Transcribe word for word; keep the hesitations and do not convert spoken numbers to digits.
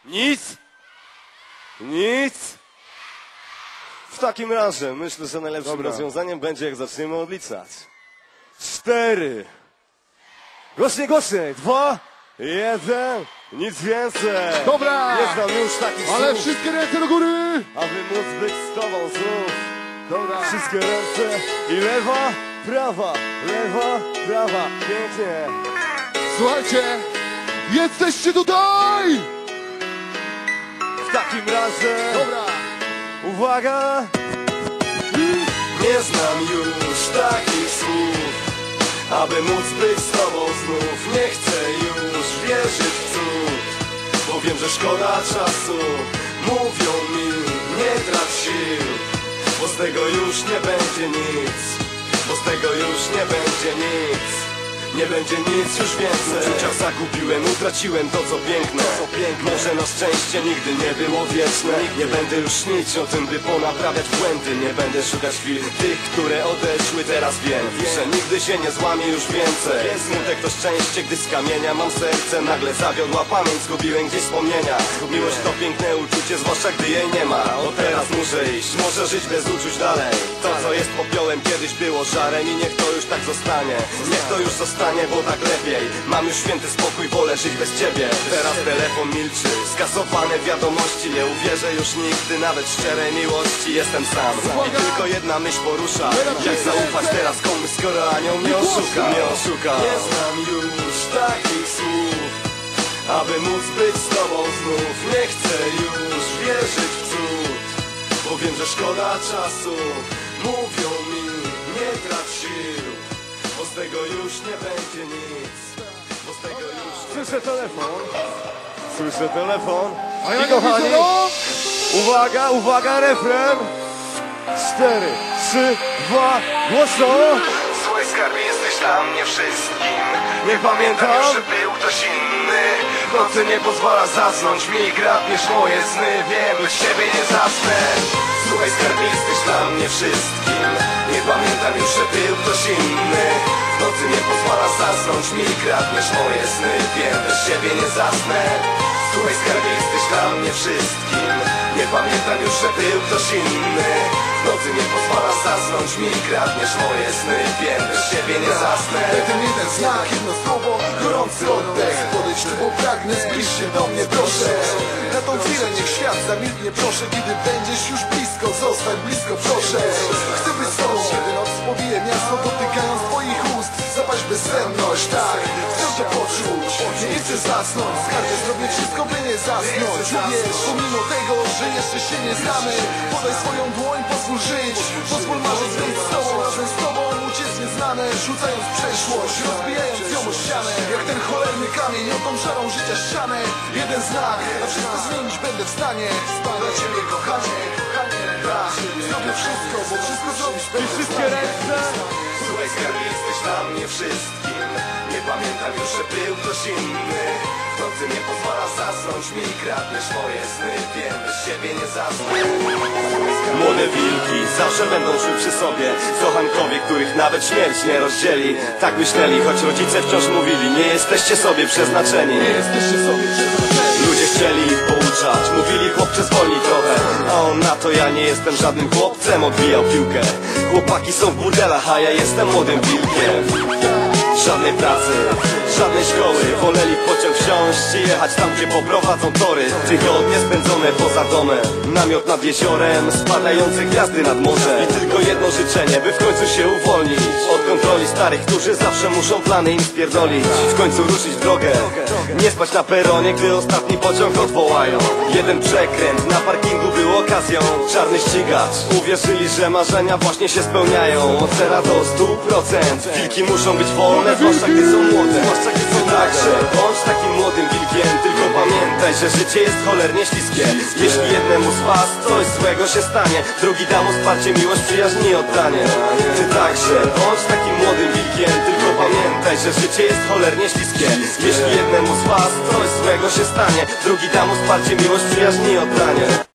Nic? Nic? W takim razie myślę, że najlepszym Dobra. rozwiązaniem będzie, jak zaczniemy odliczać. Cztery. Głośniej, głośniej. Dwa. Jeden. Nic więcej. Dobra. Nie znam już takich Ale słów, wszystkie ręce do góry! aby móc być z tobą znów. Dobra. Wszystkie ręce i lewa, prawa, lewa, prawa. Pięknie. Słuchajcie, jesteście tutaj! W takim razie, Dobra. uwaga. Nie znam już takich słów, aby móc być z tobą znów. Nie chcę już wierzyć w cud, bo wiem, że szkoda czasu. Mówią mi, nie trać sił, bo z tego już nie będzie nic. Bo z tego już nie będzie nic. Nie będzie nic już więcej. W uczuciach zagubiłem, utraciłem to co piękne. Może na szczęście nigdy nie było wieczne. Nie będę już śnić o tym, by ponaprawiać błędy. Nie będę szukać chwil tych, które odeszły. Teraz wiem, że nigdy się nie złamie już więcej. Smutek to szczęście, gdy z kamienia mam serce. Nagle zawiodła pamięć, zgubiłem gdzieś wspomnienia. Miłość to piękne uczucie, zwłaszcza gdy jej nie ma. O teraz muszę iść, może żyć bez uczuć dalej. To co jest popiołem kiedyś było żarem. I niech to już tak zostanie. Niech to już zostanie, bo tak lepiej. Mam już święty spokój, wolę żyć bez ciebie. Teraz telefon milczy, skasowane wiadomości. Nie uwierzę już nigdy, nawet szczerej miłości. Jestem sam i tylko jedna myśl porusza. Jak zaufać teraz komuś, skoro anioł mnie oszuka? Mnie oszuka. Nie znam już takich słów, aby móc być z tobą znów. Nie chcę już wierzyć w cud, bo wiem, że szkoda czasu. Mówią mi, nie trać sił, bo z tego już nie będzie nic. Bo z tego już nie... Słyszę telefon. Słyszę telefon. A ja I nie kochani, widzę, no! uwaga, uwaga, refren. Cztery, trzy, dwa, głośno. Słuchaj skarbie, jesteś dla mnie wszystkim. Nie pamiętam. Już, że był ktoś inny. W nocy nie pozwala zasnąć mi, kradniesz moje sny. Wiem, bez ciebie nie zasnę. Słuchaj skarbie, jesteś dla mnie wszystkim. Nie pamiętam już, że był ktoś inny. W nocy nie pozwala zasnąć mi, kradniesz moje sny. Wiem, bez ciebie nie zasnę. Słuchaj skarbie, jesteś dla mnie wszystkim. Nie pamiętam już, że był ktoś inny. W nocy nie pozwala zasnąć mi, kradniesz moje sny. Wiem, bez ciebie nie zasnę. Ten jeden znak, jedno słowo, gorący oddech. Podejdź tu, bo pragnę, zbliż się do mnie, proszę. Na tą chwilę niech świat zamilknie, proszę. Kiedy będziesz już blisko, zostań blisko, proszę. Chcę być z tobą, kiedy noc spowije miasto, dotykając twoich ust. Zapaść bezsenność, tak, chcę to poczuć. Nie chcę zasnąć, skarbie, zrobię wszystko, by nie zasnąć. Uwierz, pomimo tego, że jeszcze się nie znamy, podaj swoją dłoń, pozwól żyć. Pozwól marzyć, być z tobą, razem z tobą uciec nieznane. Rzucając przeszłość, rozbijając ją o ścianę. Jak ten cholerny kamień, o tą szarą życia ścianę. Jeden znak, a wszystko zmienić będę w stanie. Dla ciebie kochanie, kochanie, tak. Zrobię wszystko, bo wszystko zrobisz będę w Wszystkie stanie. ręce. Słuchaj skarbie, jesteś dla mnie wszystkim. Nie pamiętam już, że był ktoś inny. W nocy nie pozwala zasnąć mi, kradniesz moje sny. Wiem, bez ciebie nie zasnę. Młode wilki zawsze będą szły przy sobie. Kochankowie, których nawet śmierć nie rozdzieli. Tak myśleli, choć rodzice wciąż mówili, nie jesteście sobie przeznaczeni. Nie jesteście sobie przeznaczeni. Ludzie chcieli ich pouczać, mówili chłopcze zwolnij trochę. A on na to, ja nie jestem żadnym chłopcem, odbijał piłkę. Chłopaki są w burdelach, a ja jestem młodym wilkiem. Żadnej pracy, żadnej szkoły. Woleli pociąg wsiąść i jechać tam, gdzie poprowadzą tory. Tygodnie spędzone poza domem, namiot nad jeziorem, spadające gwiazdy nad morzem. I tylko jedno życzenie, by w końcu się uwolnić od kontroli starych, którzy zawsze muszą plany im spierdolić. W końcu ruszyć w drogę, nie spać na peronie, gdy ostatni pociąg odwołają. Jeden przekręt na parkingu był okazją. Czarny ścigacz, uwierzyli, że marzenia właśnie się spełniają. Od zera do stu procent wilki muszą być wolne, zwłaszcza gdy są młode. Zwłaszcza gdy są także bądź takim młodym wilkiem. Tylko pamiętaj, że życie jest cholernie śliskie. Jeśli jednemu z was coś złego się stanie, drugi da mu wsparcie, miłość, przyjaźń i oddanie. Ty także bądź takim młodym wilkiem. Tylko pamiętaj, że życie jest cholernie śliskie. Jeśli jednemu z was coś złego się stanie, drugi da mu wsparcie, miłość, przyjaźń i oddanie.